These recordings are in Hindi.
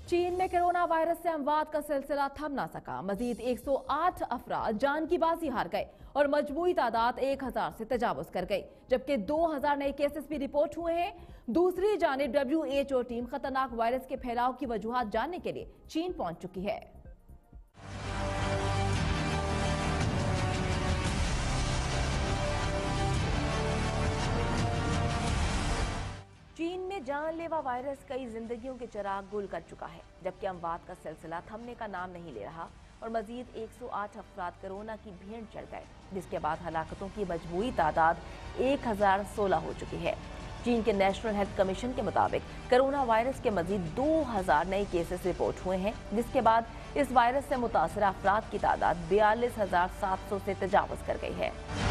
चीन में कोरोना वायरस से अमवात का सिलसिला थम ना सका। मजीद 108 अफराद जान की बाजी हार गए और मजमूई तादाद 1000 से तजावुज कर गई, जबकि 2000 नए केसेस भी रिपोर्ट हुए हैं। दूसरी जानिब WHO टीम खतरनाक वायरस के फैलाव की वजूहात जानने के लिए चीन पहुंच चुकी है। चीन में जानलेवा वायरस कई जिंदगियों के चिराग गुल कर चुका है, जबकि अमवात का सिलसिला थमने का नाम नहीं ले रहा और मजीद 108 अफराद कोरोना की भीड़ चढ़ गए, जिसके बाद हलाकतों की मजमूई तादाद 1016 हो चुकी है। चीन के नेशनल हेल्थ कमीशन के मुताबिक कोरोना वायरस के मजीद 2000 नए केसेस रिपोर्ट हुए हैं, जिसके बाद इस वायरस से मुतासर अफराद की तादाद 42,700 से तजावुज कर गई है।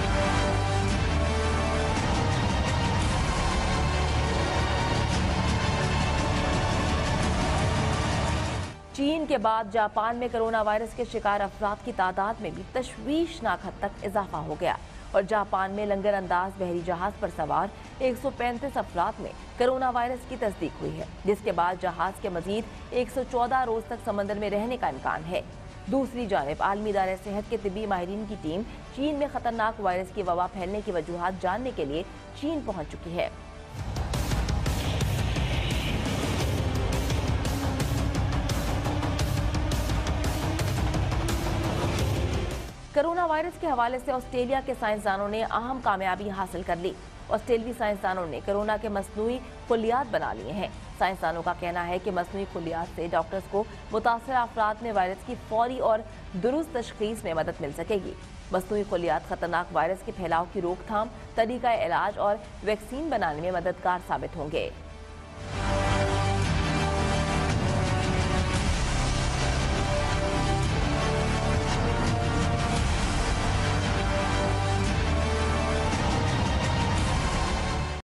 चीन के बाद जापान में कोरोना वायरस के शिकार अफराद की तादाद में भी तशवीशनाक हद तक इजाफा हो गया और जापान में लंगर अंदाज बहरी जहाज पर सवार 135 अफराद में कोरोना वायरस की तस्दीक हुई है, जिसके बाद जहाज के मजीद 114 रोज तक समंदर में रहने का इम्कान है। दूसरी जानिब आलमी इदारे सेहत के तिब्बी माहिरीन की टीम चीन में खतरनाक वायरस की वबा फैलने की वजूहात जानने के लिए चीन पहुंच चुकी है। कोरोना वायरस के हवाले से ऑस्ट्रेलिया के साइंसदानों ने अहम कामयाबी हासिल कर ली। ऑस्ट्रेलियाई साइंसदानों ने कोरोना के मसनूई खुलियात बना लिए हैं। साइंसदानों का कहना है कि मसनूई खुलियात से डॉक्टर्स को मुतासर अफराद में वायरस की फौरी और दुरुस्त तशखीस में मदद मिल सकेगी। मसनूई खुलियात खतरनाक वायरस के फैलाव की रोकथाम, तरीका इलाज और वैक्सीन बनाने में मददगार साबित होंगे।